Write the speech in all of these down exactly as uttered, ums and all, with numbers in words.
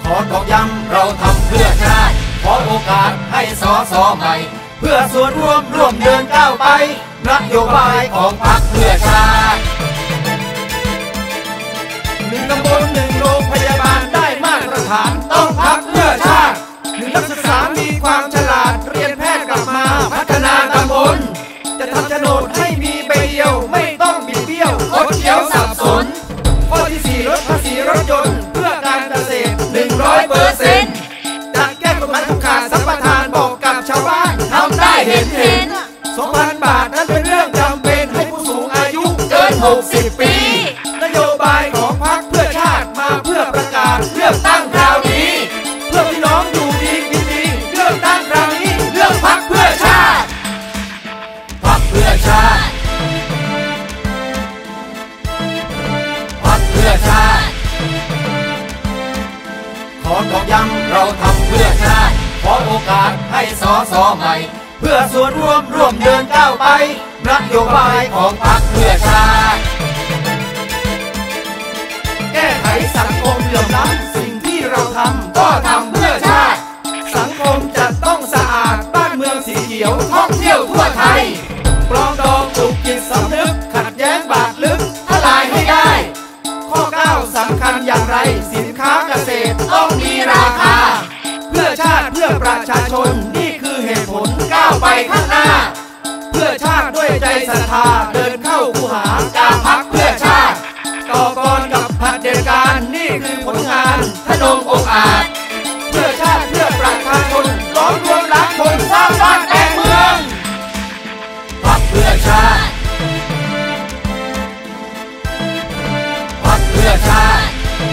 อตอกย้ำเราทำเพื่อชาติขอโอกาสให้สอสอใหม่เพื่อส่วนรวมร่วมเดินก้าวไปนโยบายของพรรคเพื่อชาติหนึ่งตำบลหนึ่งโรงพยาบาลได้มาตรฐานต้องพรรคเพื่อชาติหนึ่งนักศึกษามีความฉลาดเรียนแพทย์กลับมาพัฒนาตำบลจะทำโฉนดให้มีใบเดียวไม่ต้องบิดเบี้ยวคดเคี้ยวสับสนข้อที่สี่ลดภาษีรถยนต์เพื่อการเกษตร หนึ่งร้อยเปอร์เซ็นต์ จะแก้กฎหมายผูกขาดสัมปทานบอกกับชาวบ้านทำได้เห็นเห็น สองพัน บาทนั้นเป็นเรื่องจำเป็นให้ผู้สูงอายุเกินหกสิบปีนโยบายของพรรคเพื่อชาติมาเพื่อประกาศเลือกตั้งคราวนี้เพื่อพี่น้องอยู่ดีกินดีเลือกตั้งคราวนี้เลือกพรรคเพื่อชาติพรรคเพื่อชาติพรรคเพื่อชาติขอตอกย้ำเราทำเพื่อชาติขอโอกาสให้สอสอใหม่เพื่อส่วนรวมร่วมเดินก้าวไปนโยบายของพรรคเพื่อชาติแก้ไขสังคมเหลื่อมล้ำสิ่งที่เราทำก็ทำเพื่อชาติสังคมจะต้องสะอาดบ้านเมืองสีเขียวท่องเที่ยวทั่วไทยปรองดองปลูกจิตสำนึกขัดแย้งบาดลึกทลายให้ได้ข้อเก้าสำคัญอย่างไรสินค้าเกษตรต้องมีราคาเพื่อชาติเพื่อประชาชนนี่คือเหตุผลก้าวไปข้างหน้าเพื่อชาติด้วยใจศรัทธาเดินเข้าคูหากาพรรคเพื่อชาติต่อกรกับเผด็จการนี่คือผลงานทะนงองอาจเพื่อชาติเพื่อประชาชนล้อมรวมรักคนสร้างบ้านแต่งเมืองพรรคเพื่อชาติพรรคเพื่อชาติ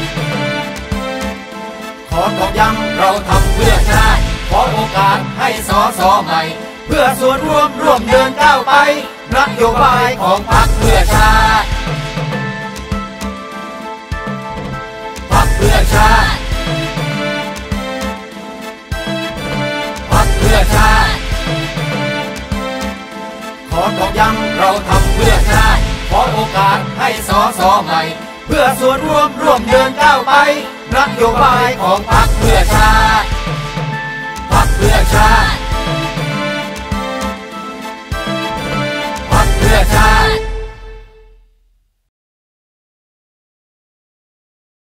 ขอตอกย้ำเราทำเพื่อชาติขอโอกาสให้สอสอใหม่เพื่อส่วนรวมร่วมเดินก้าวไปนโยบายของพรรคเพื่อชาติพรรคเพื่อชาติพรรคเพื่อชาติขอตอกย้ำเราทำเพื่อชาติขอโอกาสให้สอสอใหม่เพื่อส่วนรวมร่วมเดินก้าวไปนโยบายของพรรคเพื่อชาติพรรคเพื่อชาติ